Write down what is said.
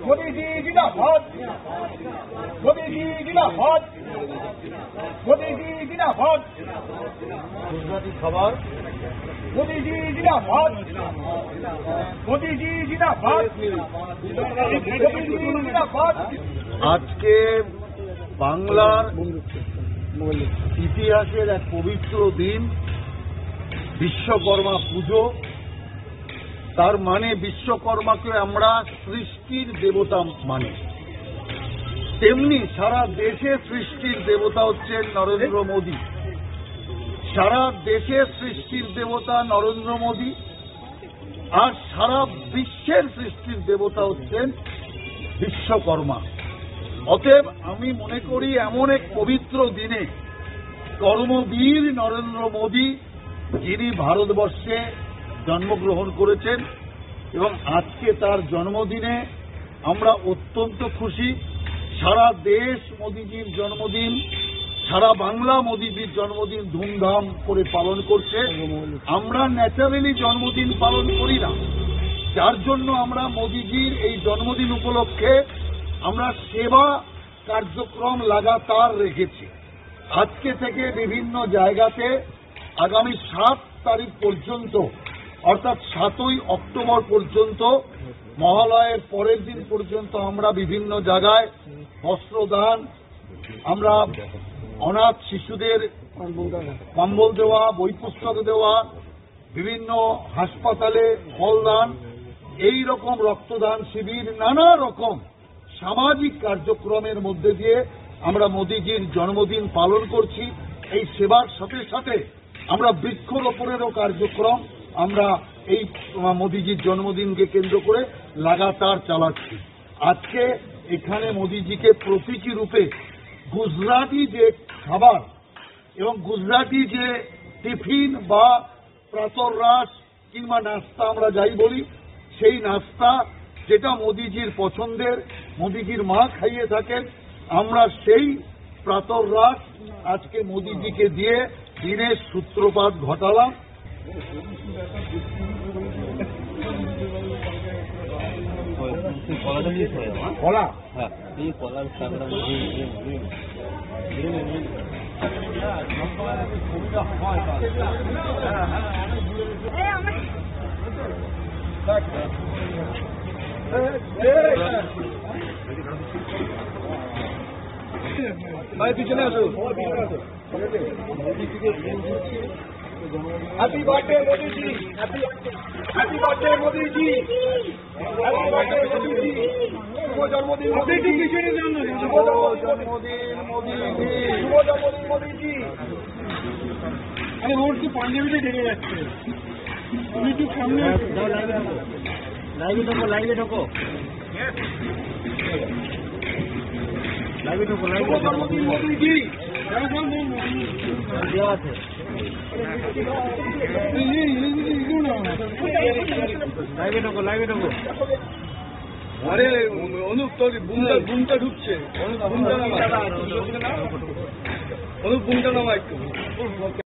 मोदी जी जिंदाबाद, मोदी जी जिंदाबाद, मोदी जी जिंदाबाद, गुजराती खबर, मोदी जी जिंदाबाद, मोदी जी जिंदाबाद, मोदी जी जिंदाबाद। আজকে বাংলার ইতিহাসের এক পবিত্র দিন, বিশ্বকর্মা পুজো। তার মানে বিশ্বকর্মাকে আমরা সৃষ্টির দেবতা মানি, তেমনি সারা দেশে সৃষ্টির দেবতা হচ্ছেন নরেন্দ্র মোদী। সারা দেশে সৃষ্টির দেবতা নরেন্দ্র মোদী, আর সারা বিশ্বের সৃষ্টির দেবতা হচ্ছেন বিশ্বকর্মা। অতএব আমি মনে করি এমন এক পবিত্র দিনে কর্মবীর নরেন্দ্র মোদী, যিনি ভারতবর্ষে জন্মগ্রহণ করেছেন এবং আজকে তার জন্মদিনে আমরা অত্যন্ত খুশি। সারা দেশ মোদীজির জন্মদিন, সারা বাংলা মোদীজির জন্মদিন ধুমধাম করে পালন করছে। আমরা ন্যাচারালি জন্মদিন পালন করি না, যার জন্য আমরা মোদীজির এই জন্মদিন উপলক্ষে আমরা সেবা কার্যক্রম লাগাতার রেখেছি। আজকে থেকে বিভিন্ন জায়গাতে আগামী 7 তারিখ পর্যন্ত, অর্থাৎ 7ই অক্টোবর পর্যন্ত, মহালয়ের পরের দিন পর্যন্ত আমরা বিভিন্ন জায়গায় বস্ত্রদান, আমরা অনাথ শিশুদের কম্বল দেওয়া, বই পুস্তক দেওয়া, বিভিন্ন হাসপাতালে ফলদান, এই রকম রক্তদান শিবির, নানা রকম সামাজিক কার্যক্রমের মধ্যে দিয়ে আমরা মোদীজির জন্মদিন পালন করছি। এই সেবার সাথে সাথে আমরা বৃক্ষরোপণেরও কার্যক্রম আমরা এই মোদীজির জন্মদিনকে কেন্দ্র করে লাগাতার চালাচ্ছি। আজকে এখানে মোদীজিকে প্রতীকী রূপে গুজরাটি যে খাবার এবং গুজরাটি যে টিফিন বা প্রাতরাশ কিংবা নাস্তা আমরা যাই বলি, সেই নাস্তা যেটা মোদীজির পছন্দের, মোদীজির মা খাইয়ে থাকেন, আমরা সেই প্রাতরাশ আজকে মোদীজিকে দিয়ে দিনের সূত্রপাত ঘটালাম। কলা ভাই পিছনে আসো। Happy birthday Modi ji, happy birthday Modi ji, happy birthday Modi ji, শুভ জন্মদিন মোদি জি, শুভ জন্মদিন মোদি জি, শুভ জন্মদিন মোদি জি। আরে ওর তো পাঞ্জাবিতে ঢেকে যাচ্ছে, তুমি একটু সামনে লাইভে ঢোকো, লাইভে ঢোকো, লাইভে ঢোকো, লাইভে ঢোকো। জন্মদিন মোদি জি দেওয়া আছে। লাইভে ঢোকো, লাইভে ঢোকো। আরে অনুপ তোর বুমটা ঢুকছে, অনুপ বুমটা নামা একটু।